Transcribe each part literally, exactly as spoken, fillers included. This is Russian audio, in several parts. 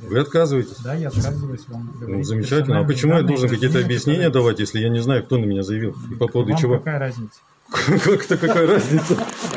Вы отказываетесь? Да, я отказываюсь вам говорить. Ну, замечательно. А почему я должен какие-то объяснения давать, если я не знаю, кто на меня заявил? И по поводу вам чего? Какая разница? Как-то какая разница?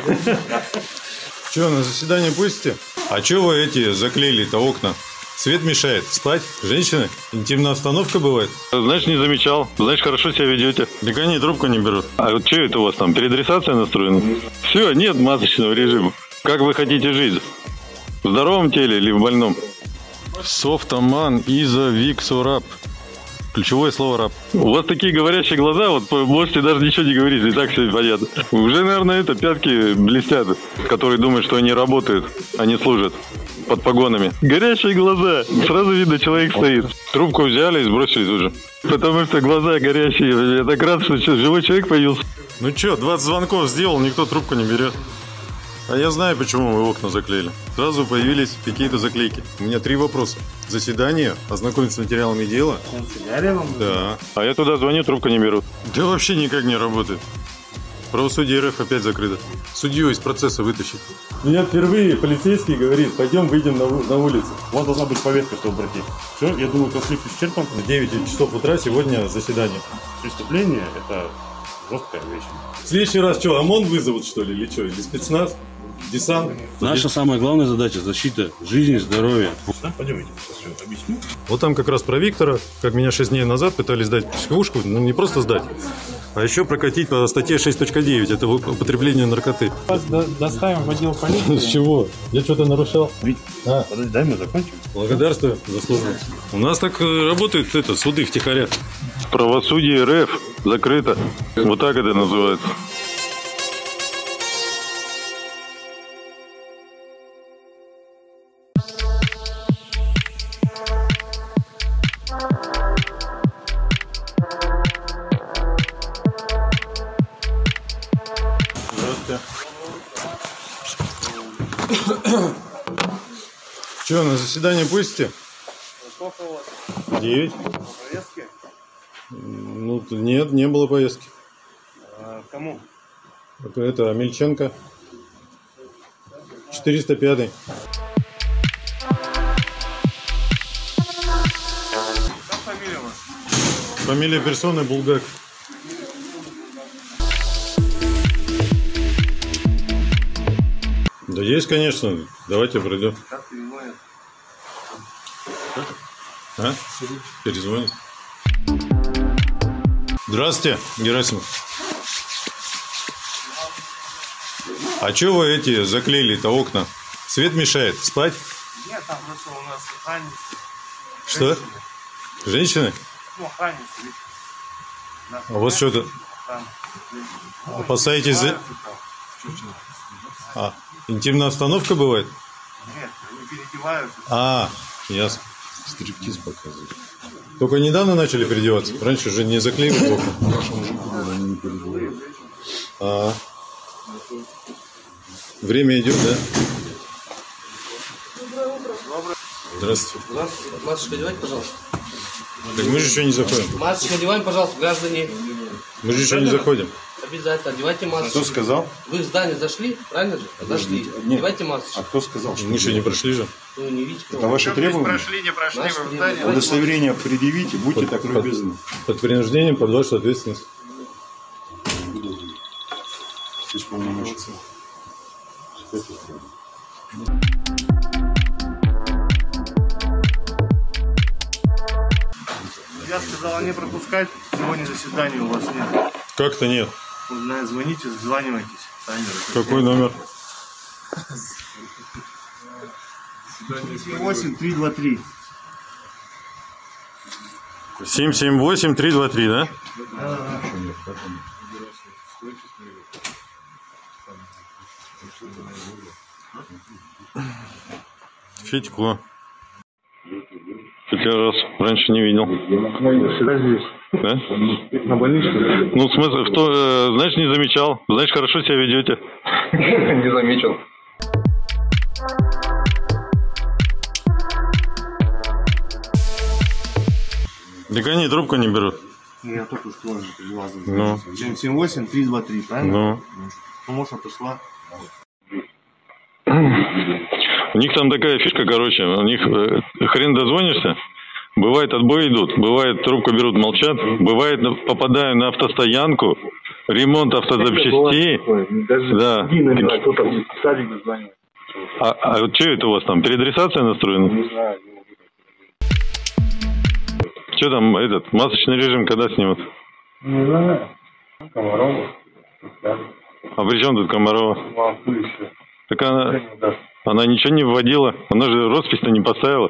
Че, на заседание пустите? А че вы эти заклеили-то окна? Свет мешает. Спать? Женщины? Интимная обстановка бывает? Знаешь, не замечал. Знаешь, хорошо себя ведете. Так они трубку не берут. А вот что это у вас там? Переадресация настроена? Все, нет масочного режима. Как вы хотите жить? В здоровом теле или в больном? Софтоман, Иза, Виксурап. Ключевое слово раб. У вас такие говорящие глаза, вот можете даже ничего не говорить, и так все понятно. Уже, наверное, это пятки блестят, которые думают, что они работают, они служат под погонами. Горящие глаза. Сразу видно, человек стоит. Трубку взяли и сбросили тут же. Потому что глаза горящие. Я так рад, что живой человек появился. Ну что, двадцать звонков сделал, никто трубку не берет. А я знаю, почему вы окна заклеили. Сразу появились какие-то заклейки. У меня три вопроса. Заседание, ознакомиться с материалами дела. Да. А я туда звоню, трубку не берут. Да вообще никак не работает. Правосудие РФ опять закрыто. Судью из процесса вытащить. Меня впервые полицейский говорит, пойдем выйдем на, на улицу. Вон должна быть повестка, чтобы обратить. Все, я думаю, конфликт исчерпан. В девять часов утра сегодня заседание. Преступление – это жесткая вещь. В следующий раз что, ОМОН вызовут, что ли, или что? Или спецназ? Десант? Наша самая главная задача – защита жизни, здоровья. Да, пойдемте, сейчас объясню. Вот там как раз про Виктора, как меня шесть дней назад пытались сдать психушку, ну не просто сдать, а еще прокатить по статье шесть точка девять, это употребление наркоты. Вас до- доставим в отдел полиции. С чего? Я что-то нарушал? Вить, А. подожди, дай мы закончим. Благодарствую за службу. У нас так э, работают это, суды втихаря. Правосудие РФ закрыто. Вот так это называется. Че, на заседание пустите? Сколько у вас? Девять. Повестки? Ну, нет, не было поездки. А, кому? Это, это Амельченко. четыреста пятый. Как фамилия у вас? Фамилия персоны Булгак. Да есть, конечно. Давайте пройдем. Как переводят? А? Перезвонит. Здравствуйте, Герасимов. А что вы эти заклеили-то окна? Свет мешает? Спать? Нет, там просто у нас охранники. Что? Женщины? Ну, охранники. А у вас что-то... Опасаетесь за... А, интимная обстановка бывает? Нет, они переодеваются. А, ясно. Стриптиз показывают. Только недавно начали переодеваться? Раньше уже не заклеивали окна. А, время идет, да? Здравствуйте. Здравствуйте. Масочку одевайте, пожалуйста. Так мы же еще не заходим. Масочку одеваем, пожалуйста, граждане. Мы же еще не заходим. Обязательно одевайте масочку. Кто сказал? Вы в здание зашли, правильно же? Зашли. Нет. Одевайте масочку. А кто сказал, что Мы еще не прошли же. Ну, не видите. это ваши требования? Прошли, не прошли, Наши вы в здании. Удостоверение предъявите, будьте Под- так под- любезны. Под принуждением, под вашу ответственность. Исполномочия. Я сказал не пропускать, сегодня заседания у вас нет. Как-то нет. Вы звоните, званивайтесь. Какой номер? восемь три два три. семь семь восемь три два три, да? Федько. Я раз раньше не видел. Всегда здесь. Да? На больничном. Ну, в смысле, в то, э, знаешь, не замечал. Знаешь, хорошо себя ведете. Не заметил. Так они трубку не берут. Я только что перевел. Ну. семь семь восемь три два три, правильно? Ну. Ну, может, отошла. У них там такая фишка, короче, у них э, хрен дозвонишься. Бывает, отбои идут, бывает, трубку берут, молчат. Бывает, попадаю на автостоянку, ремонт автозапчастей. Даже Да. не знаю, кто там, Садик звонил. А, а вот что это у вас там, переадресация настроена? Не знаю. Что там, этот, масочный режим когда снимут? Не знаю. Комарова. А при чем тут Комарова? Вам еще. Так она, она ничего не вводила, она же роспись-то не поставила.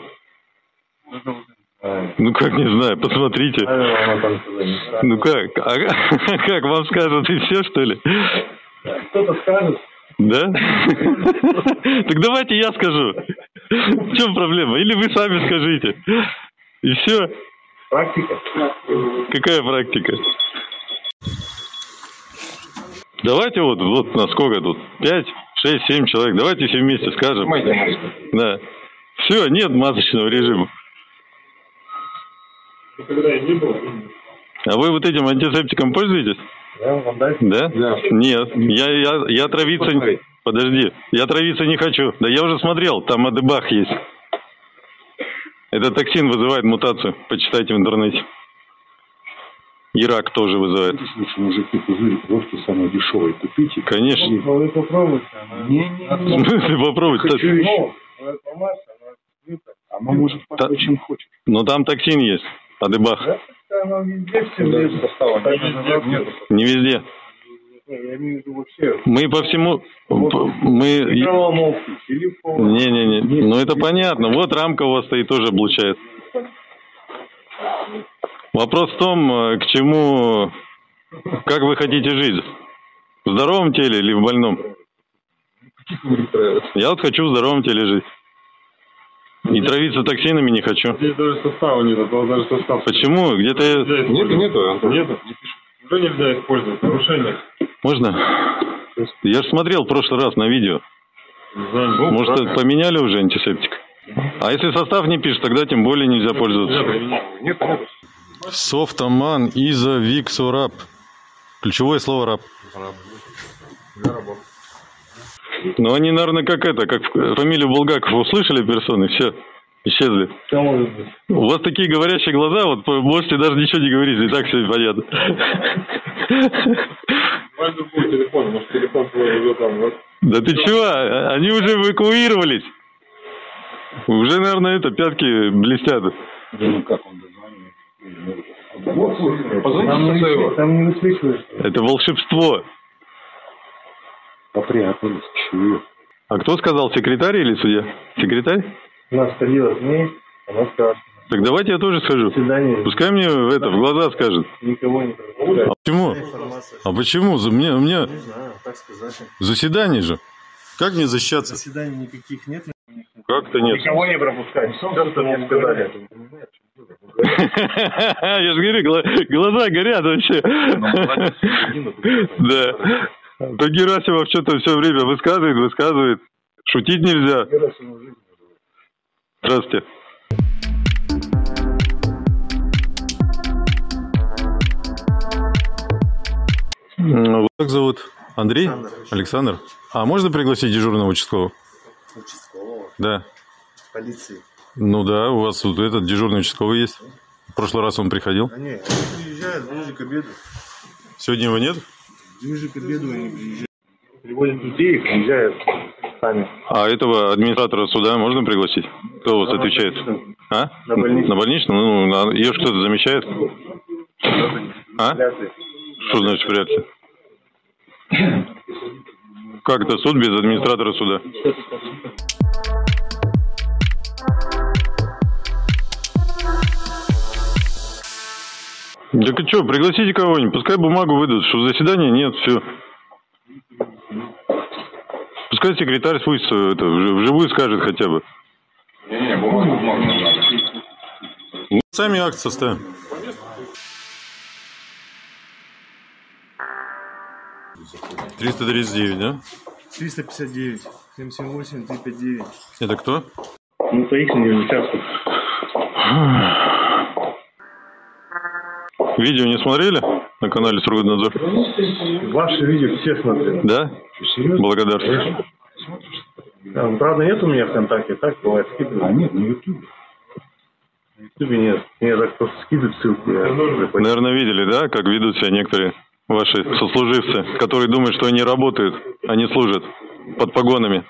Ну как, не знаю, посмотрите. Ну как, а как, вам скажут и все, что ли? Кто-то скажет. Да? Так давайте я скажу. В чем проблема? Или вы сами скажите. И все. Практика. Какая практика? Давайте вот, вот на сколько тут? Пять, шесть, семь человек. Давайте все вместе скажем. Да. Все, нет масочного режима. А вы вот этим антисептиком пользуетесь? Да? Да? Нет. Я, я, я травиться... Подожди. Я травиться не хочу. Да я уже смотрел, там адебах есть. Этот токсин вызывает мутацию. Почитайте в интернете. И рак тоже вызывает. Лучше мужики пузырь просто самое дешевое купите. Конечно. Ну, вы попробуйте. Ты попробуй. А мы можем поставить, чем хочешь. Но там токсин есть. Адебах. Не везде. Мы по всему... Мы... Не-не-не. Ну это понятно. Вот рамка у вас стоит, тоже облучает. Вопрос в том, к чему... Как вы хотите жить? В здоровом теле или в больном? Я вот хочу в здоровом теле жить. И травиться токсинами не хочу. Здесь даже состава нет, а даже состав. Почему? Где-то... Нету, нету, нету. Уже нельзя использовать. Нарушение. Можно? Я же смотрел в прошлый раз на видео. Знаю. Может, ну, поменяли уже антисептик? А если состав не пишет, тогда тем более нельзя пользоваться. Нет, нет. Софтаман изовиксораб. Ключевое слово раб. Ну, они, наверное, как это, как фамилию Булгакова услышали персоны, все, исчезли. У вас такие говорящие глаза, вот можете даже ничего не говорить, и так все понятно. Телефон, может, телефон твой уже там, вот. Да ты чего? Они уже эвакуировались. Уже, наверное, это, пятки блестят. Да ну как он дозвонил? Там не высвечиваешь. Это волшебство. Попрятались, чую. А кто сказал, секретарь или судья? Секретарь? У нас ходила с ней, она скажет. Так давайте я тоже схожу. До свидания. Пускай мне это в глаза скажет. Никого не пропускает. А почему? А почему? За мне, мне... Не знаю, так сказать. Заседание же. Как мне защищаться? Заседаний никаких нет. Как-то нет. Никого не пропускать. Что мне сказали? Я же говорю, глаза горят вообще. Да. То Герасимов что-то все время высказывает, высказывает. Шутить нельзя. Здравствуйте. Вас как зовут? Андрей? Александр. Александр. А можно пригласить дежурного участкового? Участкового? Да. Полиции? Ну да, у вас вот этот дежурный участковый есть. В прошлый раз он приходил. А нет, они приезжают ближе к обеду. Сегодня его нет? Ближе к обеду они приезжают. Приводят людей и приезжают сами. А этого администратора суда можно пригласить? Кто у вас На отвечает? больничном. А? На больничном. На больничном? Ну, ее же кто-то замечает? А? Вряд ли. Что значит вряд ли? Как это суд без администратора суда? Так и что, пригласите кого-нибудь, пускай бумагу выдадут, что заседания нет, все. Пускай секретарь пусть это, вживую скажет хотя бы. Не-не, бумагу, бумагу не надо. Ну, сами акт составим. триста тридцать девять, да? триста пятьдесят девять, семь семь восемь, три пять девять. Это кто? Ну, по их не участвуют. Видео не смотрели на канале Сургутнадзор? Ваши видео все смотрят. Да? Благодарствую. Да, ну, правда, нет у меня ВКонтакте, так бывает скидывают. А нет, на Ютубе. На Ютубе нет. Мне так просто скидывают ссылки. Я... Наверное, видели, да, как ведут себя некоторые ваши сослуживцы, которые думают, что они работают, они служат под погонами.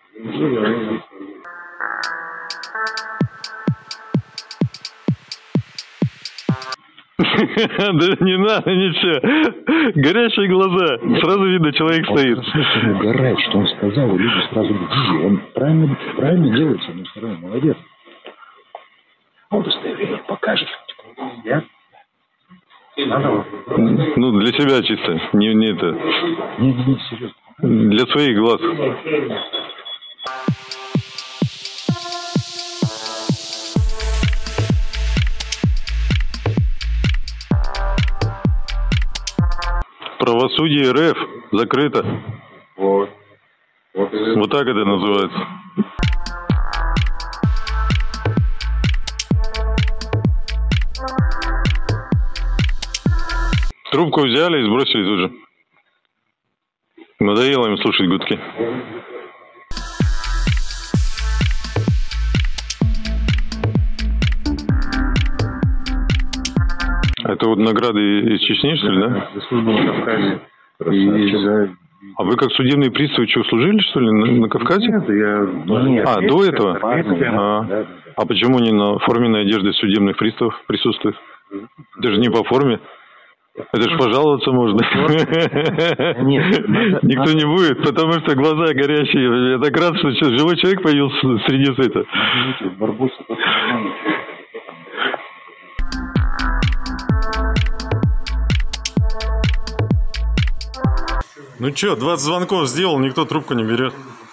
Да не надо ничего. Горящие глаза. Сразу видно, человек стоит. Слушай, угорает, что он сказал, и люди сразу говорят, он правильно, правильно делает, с одной стороны, молодец. А удостоверение покажешь. Я? Ну, для себя чисто. Не, не это. Не, не, не, серьезно. Для своих глаз. Правосудие РФ закрыто. Вот. Вот, вот так это называется. Трубку взяли и сбросили тут же. Надоело им слушать гудки. Это вот награды из Чечни, что ли, да? Служба на Кавказе. А вы как судебные приставы что, служили, что ли, на, на Кавказе? Нет, я... Нет, а, до этого? А, а почему не на форменной одежде судебных приставов присутствует? Это же не по форме. Это ж пожаловаться можно. Никто не будет, потому что глаза горящие. Я так рад, что живой человек появился среди этого. Ну чё, двадцать звонков сделал, никто трубку не берет.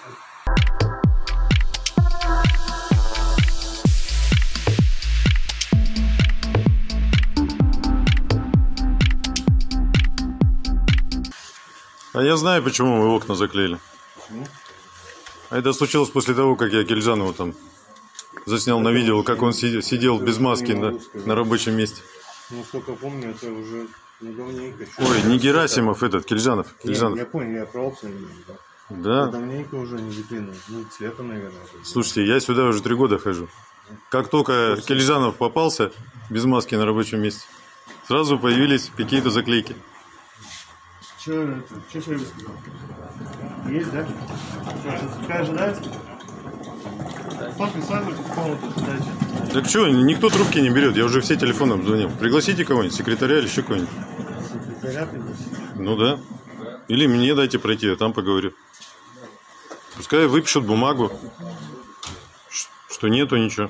А я знаю, почему мы окна заклеили. А это случилось после того, как я Кельжанову там заснял на видео, как он сидел без маски на, на рабочем месте. Насколько помню, это уже не давненько. Ой, не Герасимов этот, Кельжанов. Кельжанов. Я, я понял, я про опцию. Да. Давненько уже не видно. Ну, цвета, наверное. Слушайте, я сюда уже три года хожу. Как только Кельжанов попался без маски на рабочем месте, сразу появились какие-то заклейки. Че это? Че сервис? Есть, да? Что, пока ожидать? Кто присаживается в комнату, ждать? Так что, никто трубки не берет, я уже все телефоном звонил. Пригласите кого-нибудь, секретаря или еще кого-нибудь. Секретаря пригласить? Ну да. Или мне дайте пройти, я там поговорю. Пускай выпишут бумагу, что нету ничего.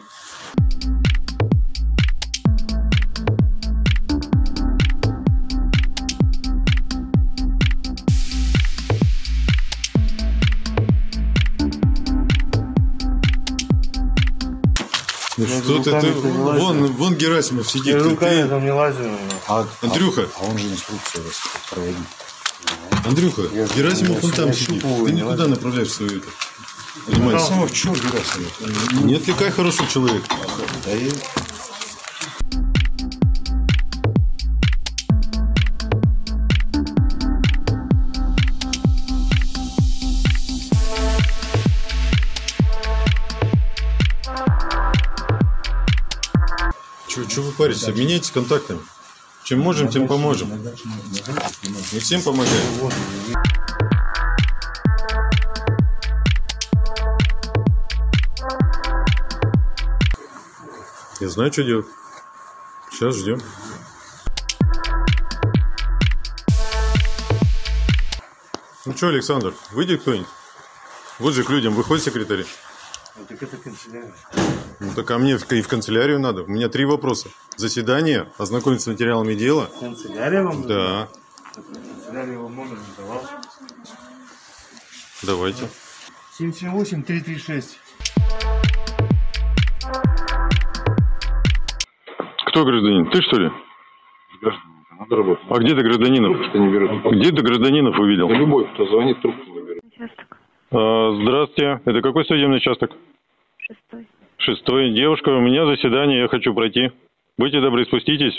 Ну, что ты, ты вон, вон Герасимов сидит. Я ты, руками ты... там не лазю. А, Андрюха. А он же инструкцию проводит. Андрюха, я Герасимов вон там сидит. Ты никуда направляешь свою это. Понимаешь? Герасимов, чего Герасимов? Не отвлекай хороший человек. Да и... Чего вы паритесь? Обменяйтесь контактами. Чем можем, тем поможем. Не всем помогаем. Я знаю, что делать. Сейчас ждем. Ну что, Александр, выйди кто-нибудь. Вот же к людям выходит секретарь. Ну, так это канцелярия. Ну так а мне и в канцелярию надо. У меня три вопроса. Заседание, ознакомиться с материалами дела. Канцелярия вам? Да. Канцелярия вам номер не давал. Давайте. семь семь восемь три три шесть. Кто гражданин? Ты что ли? Надо работать. А где ты гражданинов? Трубку не берут. Где ты гражданинов увидел? Да любой, кто звонит, трубку не берет. А, здравствуйте. Это какой судебный участок? Шестой. Шестой. Девушка, у меня заседание, я хочу пройти. Будьте добры, спуститесь.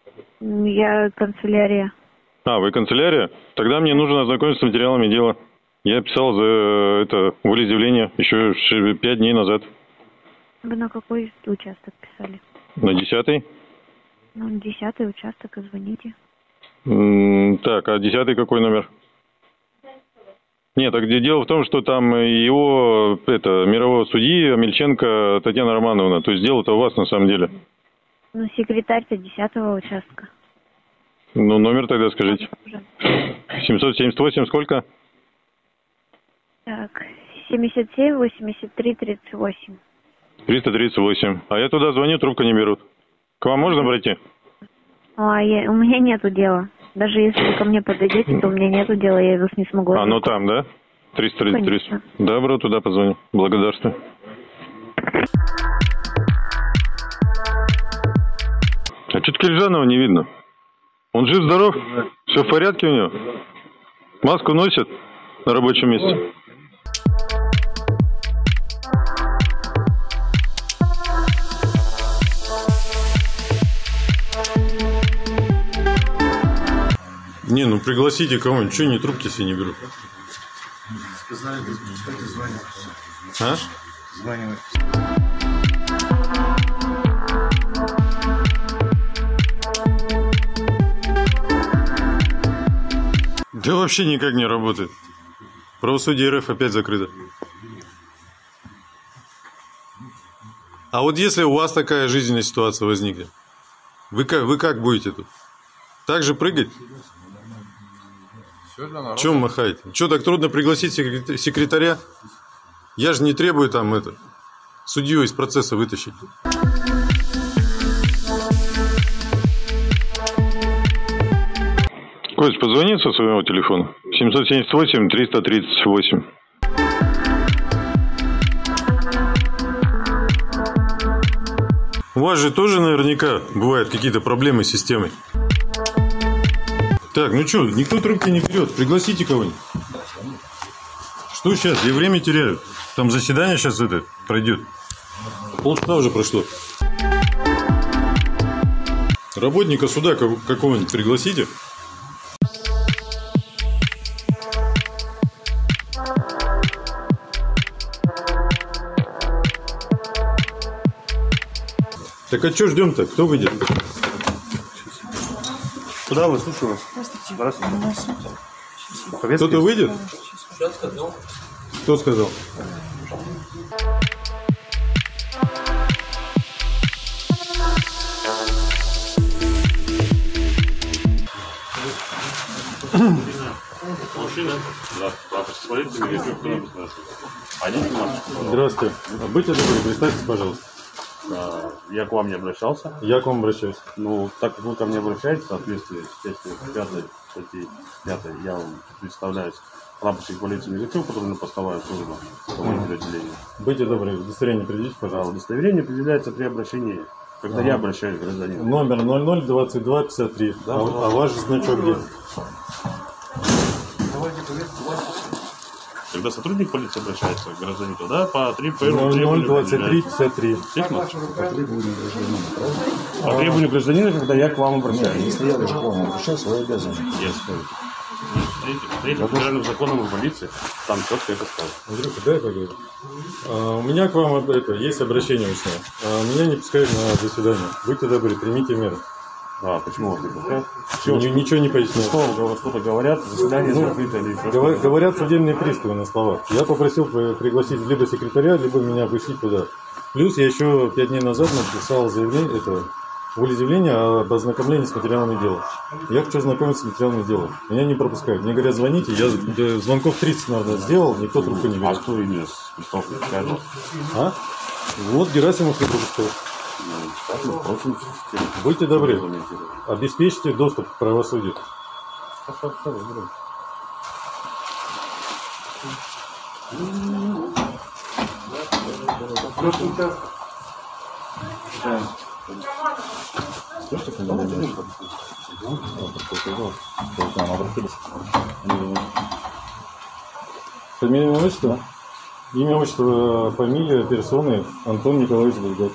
Я канцелярия. А, вы канцелярия? Тогда мне нужно ознакомиться с материалами дела. Я писал за это волеизъявление еще ш- пять дней назад. Вы на какой участок писали? На десятый. Ну, десятый участок, и звоните. М, Так, а десятый какой номер? Нет, так где дело в том, что там его, это, мирового судьи Амельченко Татьяна Романовна. То есть дело-то у вас на самом деле. Ну, секретарь-то десятого участка. Ну, номер тогда скажите. Уже. семьсот семьдесят восемь сколько? Так, семьдесят семь, восемьдесят три, тридцать восемь. триста тридцать восемь. А я туда звоню, трубку не берут. К вам можно пройти? А я, у меня нету дела. Даже если вы ко мне подойдете, то у меня нету дела, я вас не смогу. А, ну там, да? триста тридцать три. Конечно. Добро, туда позвоню. Благодарствую. А что-то Киржанова не видно. Он жив-здоров? Все в порядке у него? Маску носит на рабочем месте? Не, ну пригласите кого-нибудь. Че они трубки себе не берут? Сказали, кстати, звонят. А? Звонят. Да вообще никак не работает. Правосудие РФ опять закрыто. А вот если у вас такая жизненная ситуация возникнет, вы как, вы как будете тут? Так же прыгать? Чем махаете? Что, так трудно пригласить секрет- секретаря? Я же не требую там это, судью из процесса вытащить. Кость, позвони со своего телефона. семьсот семьдесят восемь, триста тридцать восемь. У вас же тоже наверняка бывают какие-то проблемы с системой. Так, ну что, никто трубки не берет. Пригласите кого-нибудь. Что сейчас? Я время теряю. Там заседание сейчас это пройдет. Полчаса уже прошло. Работника суда какого-нибудь пригласите. Так а что ждем-то? Кто выйдет? Куда вы? Слушаю вас. Здравствуйте. Кто-то выйдет? Что сказал? Кто сказал? Мужчина? Да. Папа, смотрите, мне еще кто-нибудь спрашивает. Оденьте масочку, пожалуйста. Здравствуйте. Будьте добры, представьтесь, пожалуйста. А, Я к вам не обращался. Я к вам обращаюсь. Ну, так как вы ко мне обращаетесь, в соответствии с частью пятой статьи пятой, я вам представляюсь прапорщик полиции Мизаков, патрульно постовая служба командира отделения. Будьте добры, удостоверение предъявите, А пожалуйста. удостоверение определяется при обращении, когда Ага. я обращаюсь к гражданину. Номер ноль ноль двадцать два пятьдесят три. Да, а, пожалуйста. а ваш значок где? Когда сотрудник полиции обращается к гражданину, тогда по три по ноль ноль требованию двадцать три определяется. пятьдесят три. Естественно. По требованию гражданина, когда я к вам обращаюсь. Если я даже к вам обращаюсь, вы обязаны. Я стою. Третьим, третьим федеральным законом о полиции там четко это сказано. Андрюха, дай поговорю. А, у меня к вам это, есть обращение устное. А, меня не пускают на заседание. Будьте добры, примите меры. А, почему вас не пускают? Ни- ничего не поясняют. Что вам что-то говорят, заседание закрыто или еще Говор- что-то? говорят судебные приставы на словах. Я попросил при- пригласить либо секретаря, либо меня пустить туда. Плюс я еще пять дней назад написал заявление, это волеизъявление об ознакомлении с материалами дела. Я хочу ознакомиться с материалами дела. Меня не пропускают. Мне говорят, звоните. Я да, звонков тридцать, наверное, сделал, никто трубку не А берет. кто именно с листовкой скажет? А? Вот Герасимов не пропускает. Ну, так мы просим систему. Будьте добры, Регламентировать. обеспечьте доступ к правосудию. Хорошо, хорошо, разберем. Слышите, когда вы говорите? К нам обратились. Фамилия, имя, отчество? Имя, отчество, фамилия, персоны. Антон Николаевич Булгак.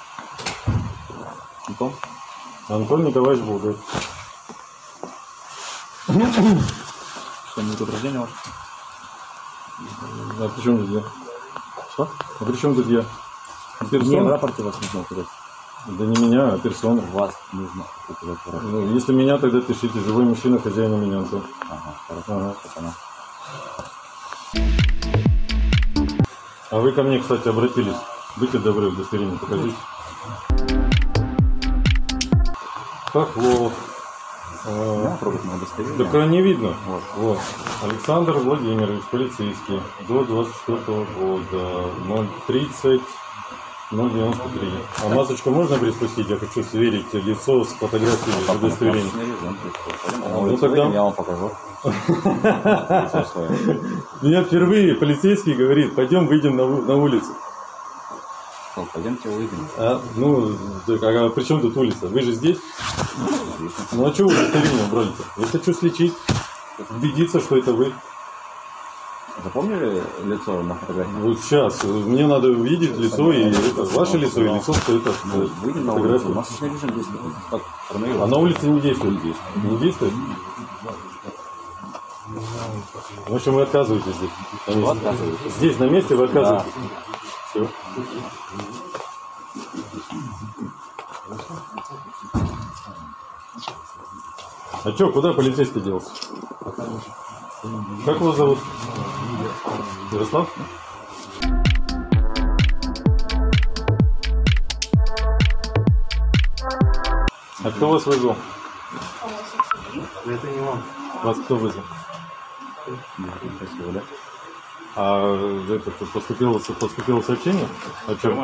Антон? Антон Николаевич Булгак. Что-нибудь год рождения ваше? А при чем тут я? Что? А при чем тут я? Мне в рапорте вас нужно указать. Да не меня, а персону. Вас нужно указать в рапорте. Ну, если меня, тогда пишите. Живой мужчина, хозяин меня, Антон. Ага, хорошо. Ага. Пацана. А вы ко мне, кстати, обратились. Будьте добры, удостоверение покажите. Хохлов. Да, пробуйте на удостоверение. Так не видно. Вот. Вот. Александр Владимирович, полицейский, до двадцать четвёртого года, ноль тридцать ноль девяносто три. А масочку можно приспустить? Я хочу сверить лицо с фотографией А удостоверения. Ну, Ну тогда я вам покажу. меня впервые полицейский говорит, пойдем выйдем на, на улицу. Ну, пойдемте выйдем. А, ну, так, а при чем тут улица? Вы же здесь? Ну а что вы удостоверение брали-то? Я хочу слечить, убедиться, что это вы. Запомнили лицо на фотографии? Вот сейчас, мне надо увидеть лицо и это, ваше лицо и лицо, что это Выйдем на улицу, масочный режим действует. Как А на улице не действует? Не действует? В общем, вы отказываетесь здесь? На месте. Отказываетесь. Здесь, на месте, вы отказываетесь? Да. Все. А что, куда полицейский делся? Как вас зовут? Ярослав? А кто вас вызвал? Это не вам. Вас кто вызвал? А это поступило, поступило сообщение? О чем?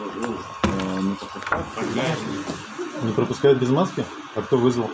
Не пропускают без маски? А кто вызвал?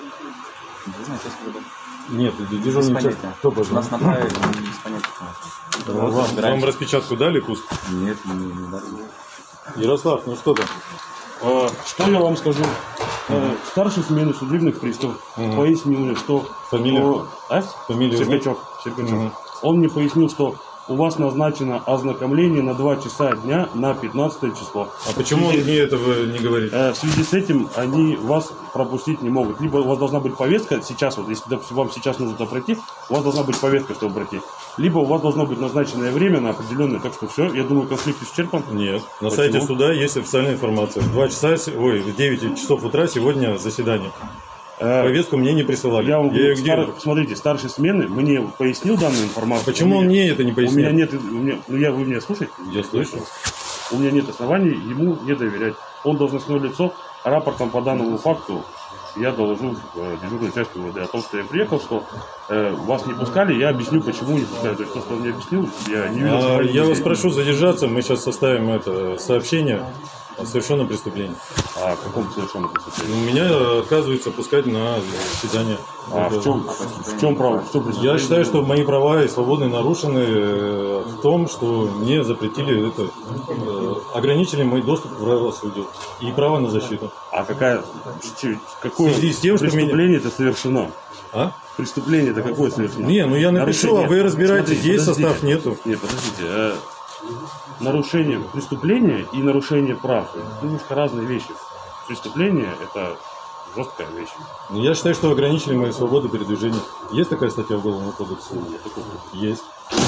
Нет, дежурный час. Кто позвонил? Нас направили, без понятия. Вам, вам распечатку дали, пуст? Нет, не, не дали. Ярослав, ну что там? А, что я вам скажу? А, старший смены судебных приставов Угу. пояснил мне, что... Фамилию? А? Фамилию Серпячок. Серпячок. Угу. Он мне пояснил, что у вас назначено ознакомление на два часа дня на пятнадцатое число. А почему он мне этого не говорит? Э, В связи с этим они вас пропустить не могут. Либо у вас должна быть повестка сейчас, вот если допустим, вам сейчас нужно туда пройти, у вас должна быть повестка, чтобы пройти. Либо у вас должно быть назначенное время на определенное. Так что все, я думаю, конфликт исчерпан. Нет. На Почему? сайте суда есть официальная информация. В два часа, ой, в девять часов утра сегодня заседание. Э, Повестку мне не присылали. Я вам Я ее говорю, где? стар- смотрите, старший смены мне пояснил данную информацию. Почему У он меня- мне это не У пояснил? меня нет, у меня, ну я, вы меня слушаете? Я слышу. У меня нет оснований ему не доверять. Он должностное лицо, рапортом по данному факту я доложу в дежурную часть УВД о том, что я приехал, что э, вас не пускали, я объясню, почему не пускали. То есть то, что он мне объяснил, я не видел. А, я вас прошу задержаться, мы сейчас составим это сообщение о совершенном преступлении. А о каком совершенном преступлении? У меня отказываются пускать на заседание. А Это- в чем, в чем право? В чем преступление? Я считаю, что мои права и свободы нарушены э, в том, что мне запретили это, э, ограничили мой доступ к правосудию и право на защиту. А какая, какое В связи с тем, что преступление это совершено? А? Преступление это какое совершено? Не, ну я напишу, Нарушение. а вы разбираетесь, Смотрите, есть подождите. состав, нету. Нет, подождите. э, нарушение преступления и нарушение прав – это немножко разные вещи. Преступление – это жесткая вещь. Ну, я считаю, что ограничили мои свободы передвижения. Есть такая статья Уголовного кодекса? Есть.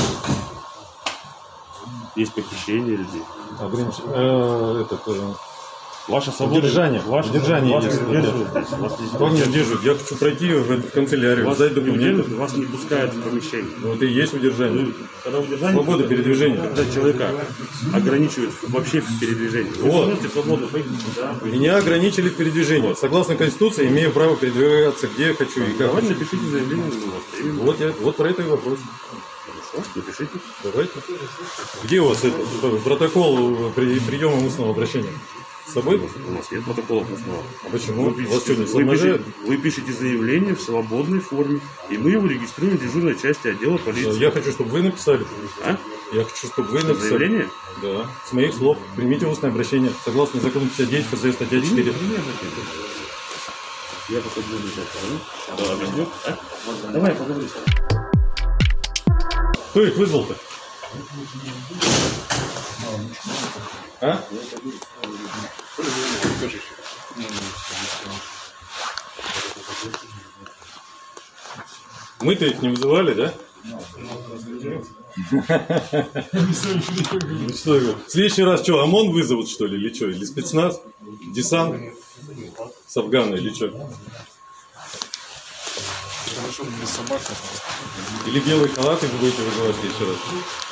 Есть похищение людей. Огранич... э, этот, э, Ваша свобода. Удержание. Ваша, Удержание вас есть. не удерживают здесь. Вас не Как не удерживают? Я хочу пройти в эту канцелярию, Вас сдать не документы. удерживают, вас не пускают в помещение. Вот и есть удержание. Когда удержание, Свобода передвижения. когда человека ограничивают вообще в передвижении. Вы Вот. можете свободу пойти, да, пойти. Меня ограничили в передвижении. Согласно Конституции, имею право передвигаться где я хочу и как Давайте хочу. напишите заявление на вас. Именно. Вот, я, вот про это и вопрос. Хорошо, напишите. Давайте. Где у вас это, протокол при, приема устного обращения? С собой? У нас нет протоколов устного. А почему? Вы Вас пишете, что, не вы, сомножает? пишете, вы пишете заявление в свободной форме, и мы его регистрируем в дежурной части отдела полиции. Я хочу, чтобы вы написали. А? Я хочу, чтобы вы написали. Заявление? Да. С моих слов. Примите устное обращение. Согласно закону пятьдесят девять ФЗ статья четыре. Я пока буду сейчас. Да, объясню. А? Давай, поговори. Кто их вызвал-то? А? Мы-то их не вызывали, да? В следующий раз что, ОМОН вызовут, что ли, или что? Или спецназ? Десант? С Афгана или что? Или белые халаты вы будете вызывать еще раз?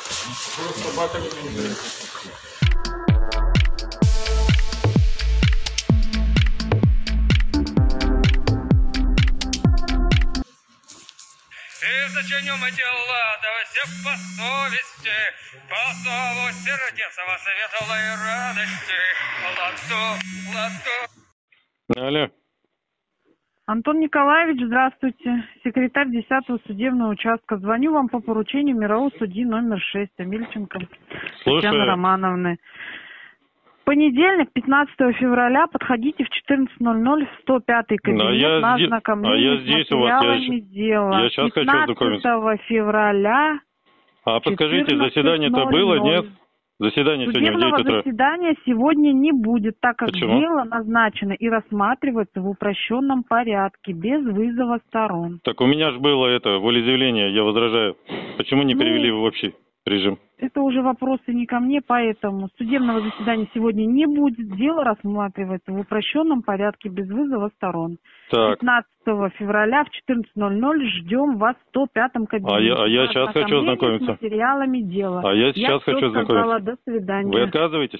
И зачинем мы дела, да все по совести, по зову сердца во светлой радости. Ладу, ладу. Алло. Антон Николаевич, здравствуйте. Секретарь десятого судебного участка. Звоню вам по поручению мирового судьи номер шесть Амельченко Татьяны Романовны. В понедельник, пятнадцатого февраля, подходите в четырнадцать ноль ноль в сто пятый кабинет а я на здесь, ознакомление а я здесь с у вас, материалами я, дела. я сейчас хочу ознакомиться. пятнадцатого февраля. А подскажите, заседание-то было, нет? Заседание сегодня в девять утра. Заседания сегодня не будет, так как Почему? дело назначено и рассматривается в упрощенном порядке, без вызова сторон. Так у меня же было это, волеизъявление, я возражаю. Почему не перевели Ну, в общий режим? Это уже вопросы не ко мне, поэтому судебного заседания сегодня не будет. Дело рассматривается в упрощенном порядке, без вызова сторон. Так. пятнадцатого февраля в четырнадцать ноль ноль ждем вас в сто пятом кабинете. А я, а я сейчас хочу ознакомиться. С материалами дела. А я сейчас я хочу сказала, ознакомиться. до свидания. Вы отказываетесь?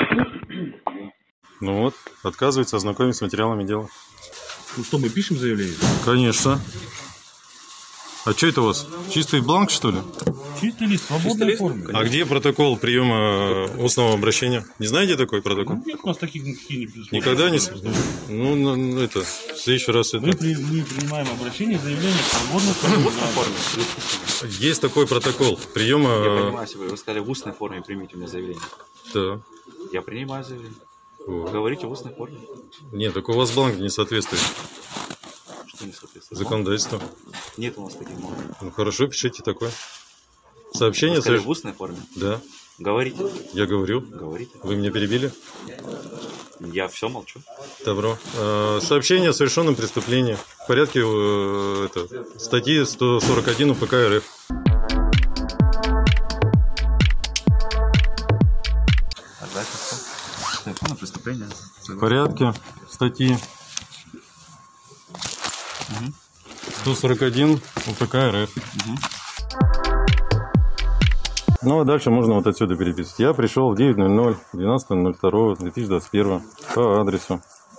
Ну вот, отказывается ознакомиться с материалами дела. Ну что, мы пишем заявление? Конечно. А что это у вас? Чистый бланк, что ли? Чистый лист, свободная форма. А где протокол приема устного обращения? Не знаете такой протокол? Нет у нас таких никаких не предусмотрено. Никогда не... Ну, ну, ну, это, в следующий раз это... Мы, при, мы принимаем обращение, заявление в свободной форме. Есть такой протокол приема... Я понимаю, если вы, вы сказали в устной форме, примите у меня заявление. Да. Я принимаю заявление. Вот. Говорите в устной форме. Нет, только у вас бланк не соответствует. Что не соответствует? Законодательству. Нет у нас таких бланков. Ну хорошо, пишите такое. Сообщение... Вы сказали, соверш- в устной форме? Да. Говорите. Я говорю. Говорите. Вы меня перебили? Я все молчу. Добро. Э, Сообщение о совершенном преступлении в порядке э, это, статьи сто сорок один УПК РФ. А дальше что? Совершенно преступление. В порядке статьи сто сорок один УПК РФ. Угу. Ну а дальше можно вот отсюда переписать. Я пришел в девять ноль ноль двенадцатого ноль второго две тысячи двадцать первого по адресу.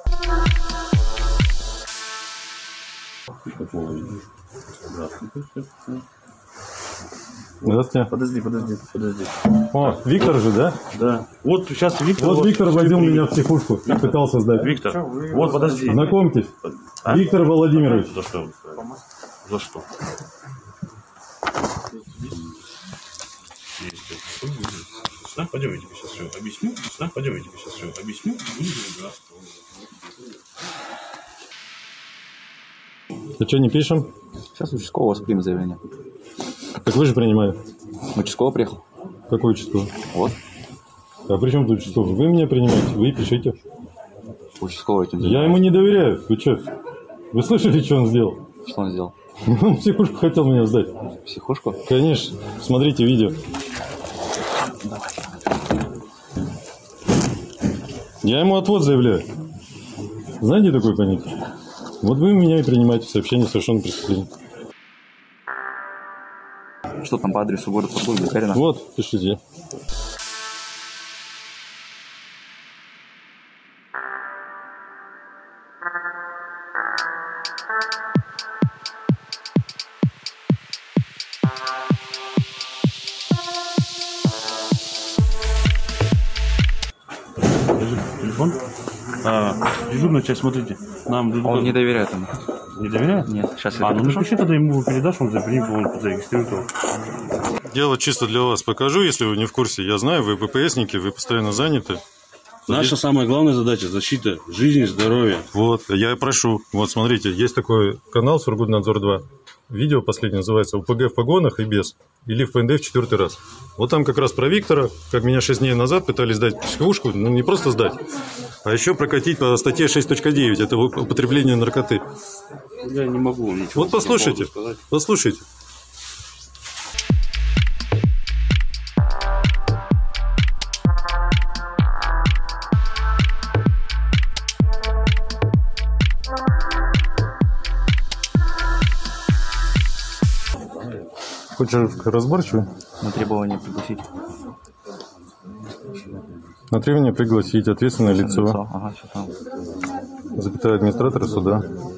Здравствуйте. Подожди, подожди, подожди. О, Виктор же, да? Да. Вот сейчас Виктор... Вот Виктор возил меня в психушку, пытался сдать. Виктор, вот подожди. Знакомьтесь. А? Виктор Владимирович. За что? За что? Да, пойдем, я тебе сейчас все объясню. Да, пойдем, я тебе сейчас все объясню. А что, не пишем? Сейчас участковый у вас примет заявление. Так вы же принимали. Участковый приехал. Какой участковый? Вот. А при чем тут участковый? Вы меня принимаете, вы пишите. Участковый этим Я ему не доверяю. Вы что? Вы слышали, что он сделал? Что он сделал? Он в психушку хотел меня сдать. В психушку? Конечно. Смотрите видео. Я ему отвод заявляю. Знаете такое понятие? Вот вы меня и принимаете в сообщение о совершенном преступлении. Что там по адресу город Сургут, Гагарина? Вот, пишите. Телефон? А, дежурная часть, смотрите. Нам Он не доверяет ему. Не доверяет? Нет, сейчас я А, ну напишу. напиши, тогда ему передашь, он запринит, он зарегистрирует его. Дело чисто для вас покажу, если вы не в курсе. Я знаю, вы ППСники, вы постоянно заняты. Наша самая главная задача – защита жизни, здоровья. Вот, я и прошу. Вот, смотрите, есть такой канал Сургутнадзор два. Видео последнее называется «УПГ в погонах и без». Или в ПНД в четвертый раз. Вот там как раз про Виктора, как меня шесть дней назад пытались сдать психушку, ну не просто сдать, а еще прокатить по статье шесть точка девять, это употребление наркоты. Я не могу ничего. Вот послушайте, послушайте. Хочешь разборчивый? На требование пригласить. На требование пригласить ответственное лицо. лицо. Ага, что там? Запятая администратора суда.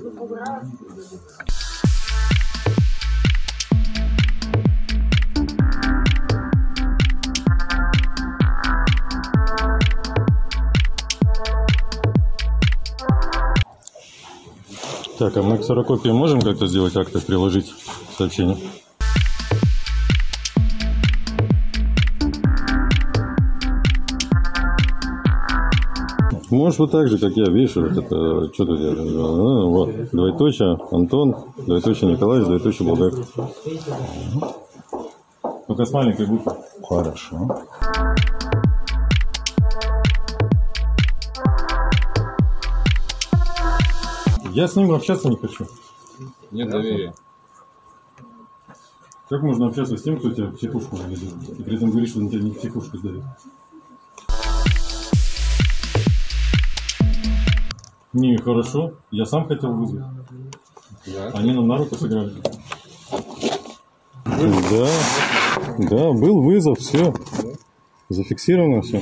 Так, а мы к ксерокопии можем как-то сделать акт и приложить сообщение? Можешь вот так же, как я, видишь, вот это, что тут я, ну, вот, двоеточие, Антон, двоеточие Николаевич, двоеточие Булгаков. Только с маленькой буквы. Хорошо. Я с ним общаться не хочу. Нет доверия. Как можно общаться с тем, кто тебя в психушку заведет, и при этом говорит, что он тебя не в психушку сдает? Не, хорошо. Я сам хотел вызвать. Да. Они нам на руку сыграли. Да. Да, был вызов, все. Зафиксировано все.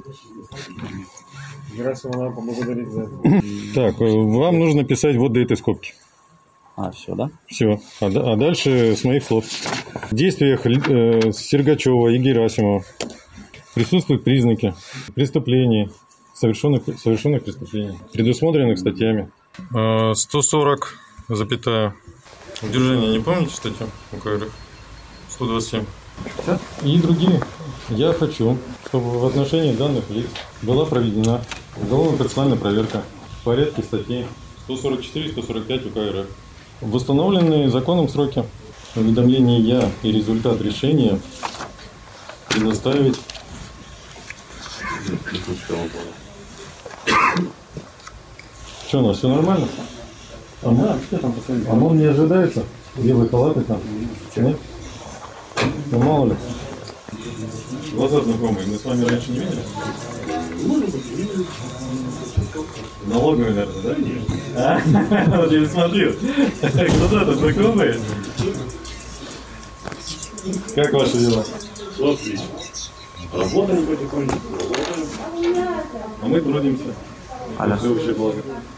Герасимова надо поблагодарить за это. Так, вам нужно писать вот до этой скобки. А, все, да? Все. А, а дальше с моих слов. В действиях э, Сергачева и Герасимова присутствуют признаки преступлений, совершенных, совершенных преступлений, предусмотренных статьями. сто сорок, запятая. Удержание, не помните статью УК РФ? сто двадцать семь. И другие. Я хочу, чтобы в отношении данных лиц была проведена уголовно-процессуальная проверка в порядке статей сто сорок четыре сто сорок пять УК РФ. В установленные законом сроки уведомления и результат решения предоставить. Что, у нас все нормально? А мы, а он не ожидается? Белые халаты там? Нет? Ну мало ли. Глаза знакомые, мы с вами раньше не видели? Налоговые, наверное, да? А? Вот я смотрю. Глаза-то знакомые. Как ваши дела? Отлично. Работаем потихоньку. А мы трудимся. Аля. Все вообще благо.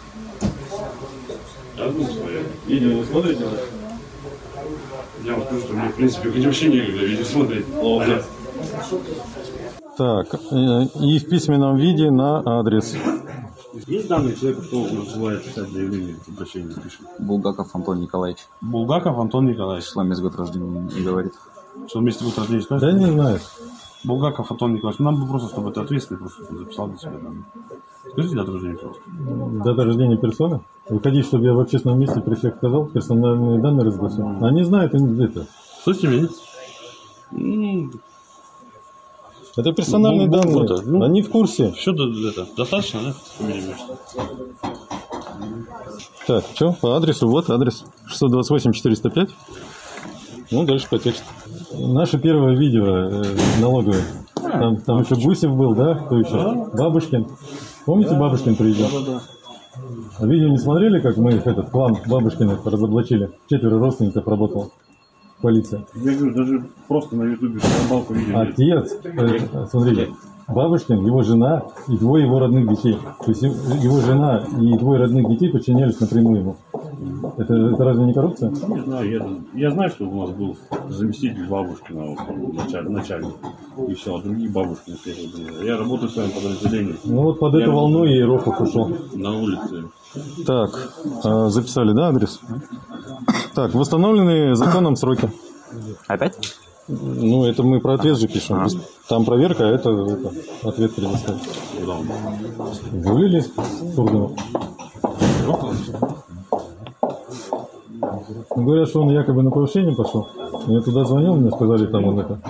Одну свою. Видео не смотрите? Я вот скажу, что мне, в принципе, вообще некогда видео смотреть. Плохо. Так, и в письменном виде на адрес. Есть данные человека, кто называет писать заявление, обращение пишет? Булгаков Антон Николаевич. Булгаков Антон Николаевич. Число, месяц, год рождения не говорит. Что вместе год рождения скажет? Да не знаю. Булгаков Антон Николаевич. Нам бы просто, чтобы это ответственный, просто записал для себя данные. Скажите дату рождения, пожалуйста. Дата рождения персоны? Вы хотите, чтобы я в общественном месте при всех сказал, персональные данные разгласил? Mm. Они знают, они это. Что с ними? Mm. Это персональные ну, данные. Это, ну, они в курсе. Все это достаточно, да? Так, что? По адресу, вот адрес. шестьсот двадцать восемь четыреста пять. Ну, дальше по тексту. Наше первое видео э, налоговое. Там, там еще Гусев был, да? Кто еще? Бабушкин. Помните, да. Бабушкин приезжал? Да, да, да. Видео не смотрели, как мы их, этот клан Бабушкиных разоблачили? Четверо родственников работало. Полиция. Я говорю, даже просто на ютубе рыбалку видели. Отец, э, смотрите, Бабушкин, его жена и двое его родных детей. То есть его жена и двое родных детей подчинялись напрямую ему. Это, это разве не коррупция? Не знаю, я, я знаю, что у нас был заместитель Бабушкина, вот, начальник, начальник, и все, а другие Бабушкины. Я работаю в своем подразделении. Ну вот под я эту волну и Рохов ушел. На улице. Так, э, записали, да, адрес? Так, восстановленные законом сроки. Опять? Ну, это мы про ответ же пишем. А. Там проверка, а это, это ответ предоставить. Вылили Тургенов. Говорят, что он якобы на повышение пошел. Я туда звонил, мне сказали, там он это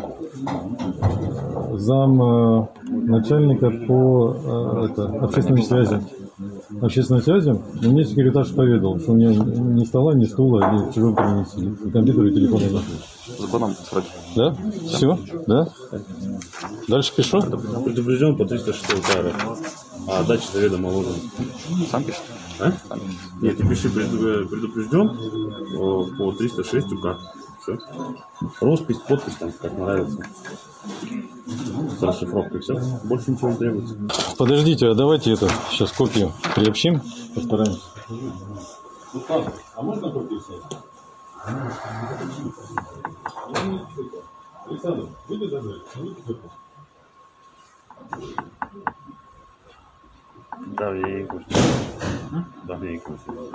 зам э, начальника по э, это, общественным связям. Общественной связи, и мне секретарь поведал, что у меня ни стола, ни стула, ни в чужом кабинете, ни компьютера, и телефона нет. Законом сроки. Да? да? Все? Да? Дальше пишу? Предупрежден по триста шестой УК, а дача заведомо ложен. Сам пишешь? А? Нет, ты пиши предупрежден по триста шесть УК. Все. Роспись, подпись, там, как нравится. С расшифровкой, все. Больше ничего не требуется. Подождите, а давайте это сейчас копию приобщим, постараемся. А можно копию снять? Александр, выйди забрать. Да, я и кушаю. Да, я и кушаю.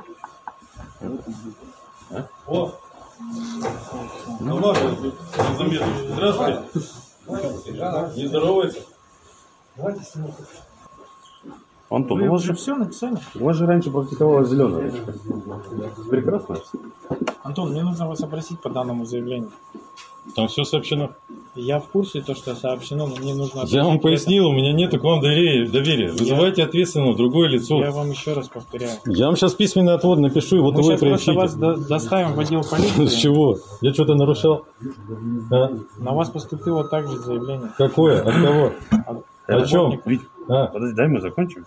А? О! Ну ладно, незаметно. Здравствуйте. Не здоровается? Антон, у вас же все написали? У вас же раньше практиковалась зеленая речка. Прекрасно. Антон, мне нужно вас опросить по данному заявлению. Там все сообщено. Я в курсе, то, что сообщено, но мне нужно... Я вам пояснил, у меня нет к вам доверия. доверия. Вызывайте ответственного, другое лицо. Я вам еще раз повторяю. Я вам сейчас письменный отвод напишу, вот Мы вы сейчас приобщите. просто вас до- доставим в отдел полиции. С чего? Я что-то нарушал? А? На вас поступило также заявление. Какое? От кого? От О чем? Вить, А? подожди, дай мы закончим.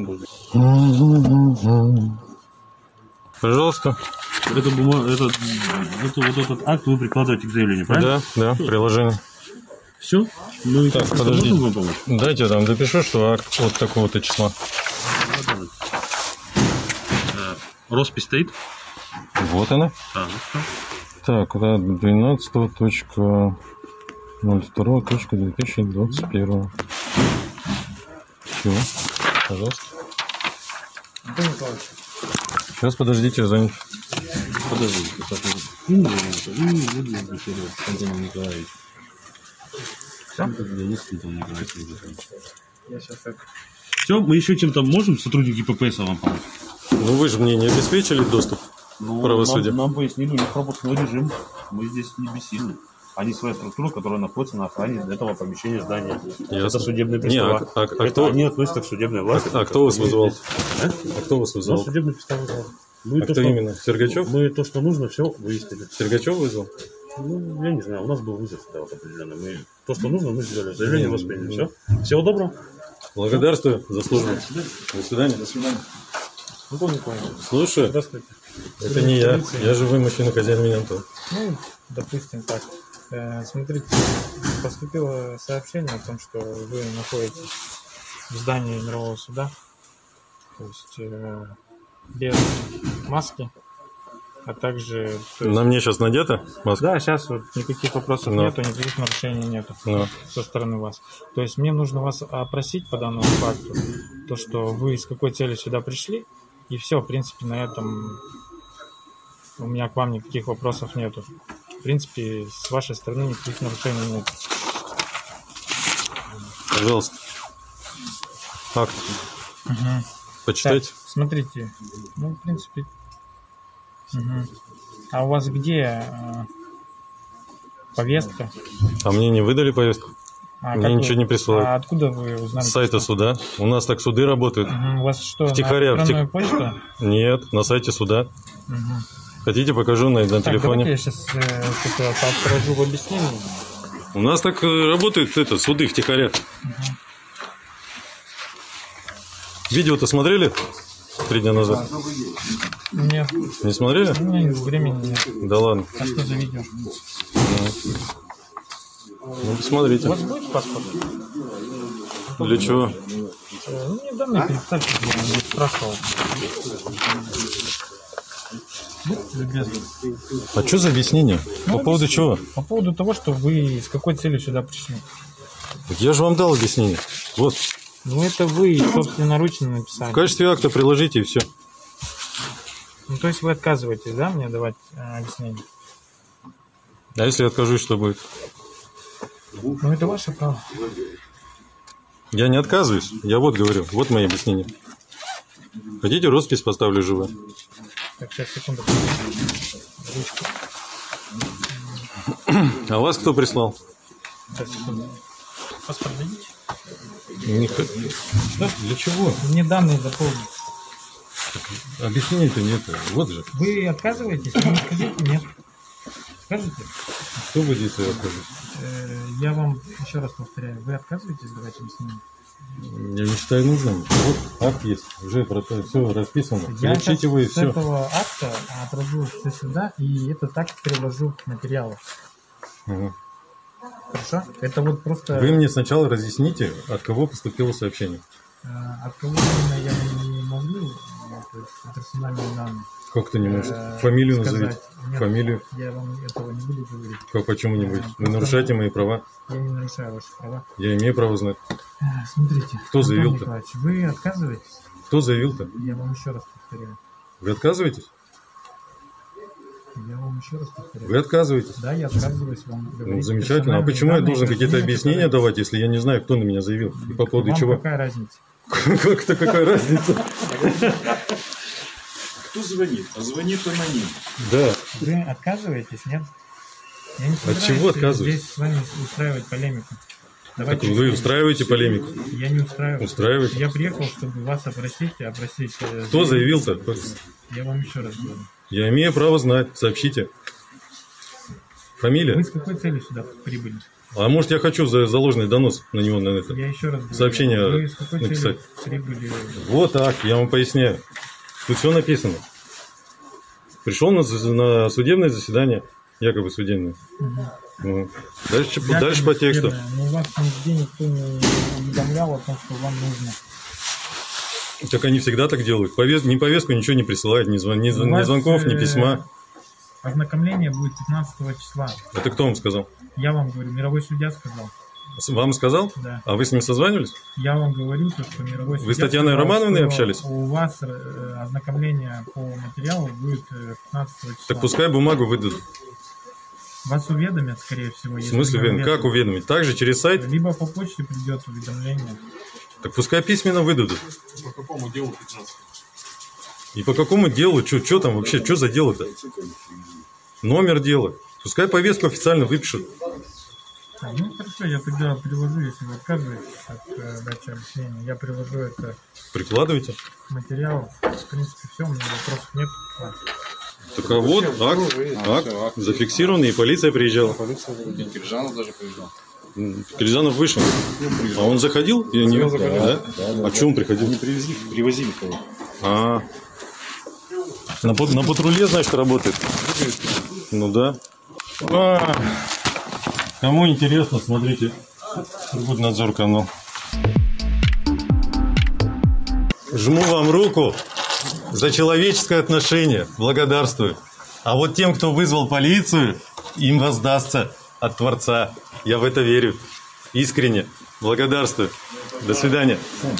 Пожалуйста. Это, бума... это, это, вот этот акт вы прикладываете к заявлению, правильно? Да, да, приложение. Все? Ну и так, как, подождите. можем вам помочь? Дайте я там допишу, что акт вот такого-то числа. Роспись стоит? Вот она. А, ну все. Так, да, двенадцатого точка ноль второго точка две тысячи двадцать первого. Все, пожалуйста. Антон Николаевич. Сейчас подождите, я занят. Подождите, подождите. Антон Николаевич. Я сейчас так... Все, мы еще чем-то можем, сотрудники ППС, вам помочь? Ну вы же мне не обеспечили доступ Ну, к правосудию. Нам, нам пояснили, у них пропускной режим. Мы здесь не бессильны. Они своя структура, которая находится на охране этого помещения здания. Ясно. Это судебные Не, пристава. а- а- а Это кто- они относятся к судебной власти. А, а кто вас вызвал? А? А кто вас Ну, вызвал? судебный пристав вызвал. Ну, и А то, кто что- именно? Сергачев? Мы то, что нужно, все выяснили. Сергачев вызвал? Ну, я не знаю, у нас был вызов да, вот определенный. Мы то, что нужно, мы сделали. Заявление восприняли. Все. Всего доброго. Благодарствую за службу. До свидания. До свидания. Антон Николаевич. Слушаю. Здравствуйте. Это не я. Я же вымышленный хозяин меня, Антон. Ну, допустим так. Э, смотрите, поступило сообщение о том, что вы находитесь в здании мирового суда, то есть э, без маски, а также... то есть- На мне сейчас надета маска? Да, сейчас вот никаких вопросов Но. нету, никаких нарушений нету Но. со стороны вас. То есть мне нужно вас опросить по данному факту, то, что вы с какой целью сюда пришли, и все, в принципе, на этом у меня к вам никаких вопросов нету. В принципе, с вашей стороны никаких нарушений нет. Пожалуйста. Акт. Угу. Почитайте. Так, смотрите, ну, в принципе... Угу. А у вас где э, повестка? А мне не выдали повестку? А Мне как ничего вы- не присылают. А откуда вы узнали? С сайта суда. У нас так суды работают. Мгм. У вас что, Втихаря. на электронную втих- почту? Нет, на сайте суда. Мгм. Хотите, покажу на, на Так, телефоне. давайте я сейчас э, что-то поотражу в объяснении. У нас так э, работают это, суды втихаря. Видео-то смотрели три дня назад? Нет. Не смотрели? Нет, времени нет. Да ладно. А что за видео? Ну, посмотрите. У вас будет паспорт? Для чего? Э, Ну, мне данные представьте, я не спрашивал. Будьте любезны. А что за объяснение? Ну, По поводу чего? По поводу того, что вы с какой целью сюда пришли. Так я же вам дал объяснение. Вот. Ну, это вы собственноручно написали. В качестве акта приложите и все. Ну, то есть вы отказываетесь, да, мне давать э, объяснение? А если я откажусь, что будет? Ну, это ваше право. Я не отказываюсь. Я вот говорю. Вот мои объяснения. Хотите, роспись поставлю живую? Так, сейчас, секунду. Ручку. А вас кто прислал? Сейчас, секунду. Паспорт дадите? Не х- Что? Для чего? Мне данные дополнить. Объяснений-то нет. Вот же. Вы отказываетесь? Вы не скажите нет. Скажите? Что вы здесь откажетесь? Э, Я вам еще раз повторяю. Вы отказываетесь давать объяснение? Я не считаю нужным. Вот акт есть, уже все расписано. Я Включите его и с все. этого акта отражу все сюда, и этот акт переложу в материалы. Угу. Хорошо? Это вот просто... Вы мне сначала разъясните, от кого поступило сообщение. От кого именно я не могу, то есть персональные данные. Как ты не можешь? Фамилию сказать. назовите. Нет, Фамилию. Я вам этого не буду говорить. Как, почему не будете? Вы нарушаете мои права. Я не нарушаю ваши права. Я имею право знать. Смотрите. Кто заявил-то? Вы отказываетесь? Кто заявил-то? Я вам еще раз повторяю. Вы отказываетесь? Я вам еще раз повторяю. Вы отказываетесь? Да, я отказываюсь вам говорить. Ну, замечательно. А почему я должен какие-то объяснения давать, если я не знаю, кто на меня заявил? И по поводу вам чего? Какая разница? Как-то какая разница? Кто звонит? А звонит аноним. Да. Вы отказываетесь, нет? Я не От чего отказываетесь? Здесь с вами устраивать полемику. Так вы устраиваете полемику? Я не устраиваю. Устраиваете? Я приехал, чтобы вас опросить, опросить. Кто заявил-то? Я вам еще раз говорю. Я имею право знать. Сообщите. Фамилия? Вы с какой целью сюда прибыли? А может, я хочу за заложенный донос на него, на это? Я еще раз говорю. Сообщение Вы с какой написать. целью прибыли? Вот так, я вам поясняю. Тут все написано. Пришел на, на судебное заседание, якобы судебное. Угу. Ну, дальше, дальше по тексту. Но у вас нигде никто не уведомлял о том, что вам нужно. Так они всегда так делают. Повес... Ни повестку, ничего не присылают, ни, звон... ни, звон... ни звонков, ни письма. Ознакомление будет пятнадцатого числа. Это кто вам сказал? Я вам говорю, мировой судья сказал. Вам сказал? Да. А вы с ним созванивались? Я вам говорю, что мировой судья... Вы с Татьяной сказал, Романовной общались? У вас ознакомление по материалу будет пятнадцатого числа. Так пускай бумагу выдадут. Вас уведомят, скорее всего. В смысле, уведомят. Как уведомить? Также через сайт? Либо по почте придет уведомление. Так пускай письменно выдадут. По какому делу пятнадцать? И по какому делу? Что там вообще? Что за дело-то? Номер дела. Пускай повестку официально выпишут. А, ну хорошо, я тогда приложу, если вы отказываетесь от э, дачи объяснения, я приложу это Прикладывайте. к материалу. В принципе, все, у меня вопросов нет. Так а вот акт, акт, акт зафиксированный, и полиция приезжала. Киржанов даже приезжал. Киржанов вышел. А он заходил? Я не... заходил. Да? Да, да. А что он приходил? Не привезли, привозили кого. А, на, на патруле, значит, работает? Ну да. А, кому интересно, смотрите. Сургутнадзор канал. Жму вам руку за человеческое отношение. Благодарствую. А вот тем, кто вызвал полицию, им воздастся от Творца. Я в это верю. Искренне. Благодарствую. До свидания.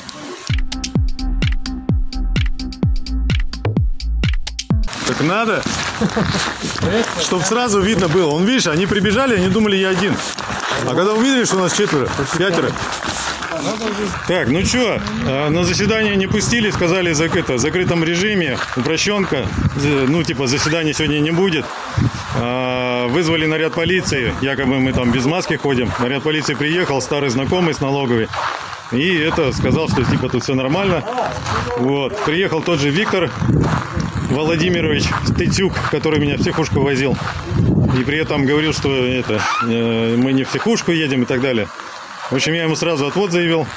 Так надо, чтобы сразу видно было. Он, видишь, они прибежали, они думали, я один. А когда увидели, что у нас четверо, пятеро. Так, ну что, на заседание не пустили, сказали за это, в закрытом режиме, упрощенка, ну типа заседания сегодня не будет. Вызвали наряд полиции, якобы мы там без маски ходим. Наряд полиции приехал, старый знакомый с налоговой. И это сказал, что типа тут все нормально. Вот, приехал тот же Виктор Владимирович Стыцюк, который меня в психушку возил. И при этом говорил, что это, мы не в психушку едем и так далее. В общем, я ему сразу отвод заявил.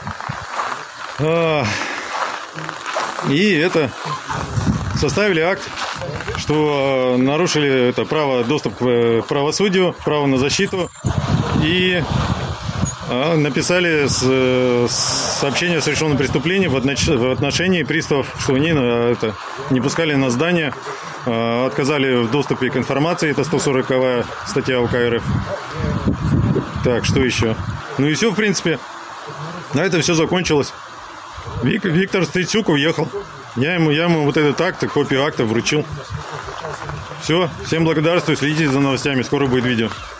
И это составили акт, что нарушили это право доступ к правосудию, право на защиту. И написали сообщение о совершенном преступлении в отношении приставов, что они это, не пускали на здание, отказали в доступе к информации, это сто сороковая статья УК РФ. Так, что еще? Ну и все, в принципе. На этом все закончилось. Вик, Виктор Стыцюк уехал. Я ему, я ему вот этот акт, копию акта вручил. Все, всем благодарствую, следите за новостями, скоро будет видео.